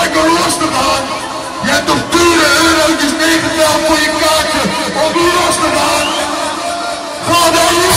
lekker los te gaan. Je hebt toch dure eurotjes meegeteld voor je kaartje om los te gaan. Ga dan